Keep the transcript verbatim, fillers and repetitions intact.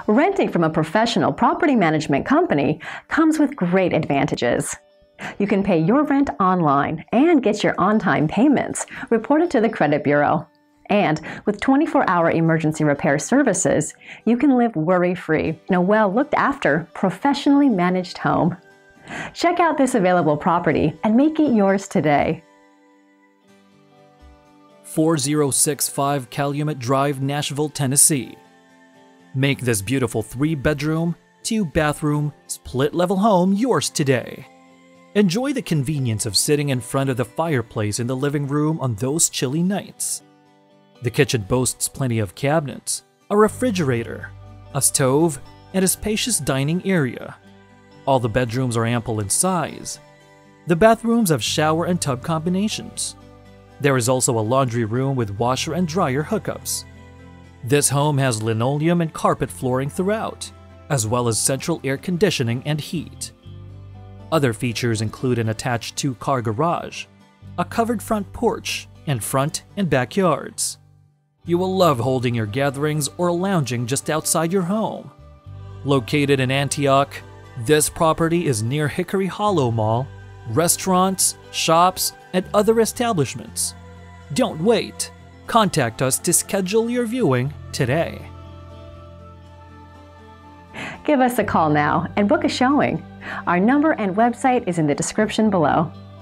Renting from a professional property management company comes with great advantages. You can pay your rent online and get your on-time payments reported to the credit bureau. And with twenty-four hour emergency repair services, you can live worry-free in a well-looked-after, professionally managed home. Check out this available property and make it yours today. four oh six five Calumet Drive, Nashville, Tennessee. Make this beautiful three-bedroom, two-bathroom, split-level home yours today. Enjoy the convenience of sitting in front of the fireplace in the living room on those chilly nights. The kitchen boasts plenty of cabinets, a refrigerator, a stove, and a spacious dining area. All the bedrooms are ample in size. The bathrooms have shower and tub combinations. There is also a laundry room with washer and dryer hookups. This home has linoleum and carpet flooring throughout, as well as central air conditioning and heat. Other features include an attached two-car garage, a covered front porch, and front and backyards. You will love holding your gatherings or lounging just outside your home. Located in Antioch, this property is near Hickory Hollow Mall, restaurants, shops, and other establishments. Don't wait. Contact us to schedule your viewing today. Give us a call now and book a showing. Our number and website is in the description below.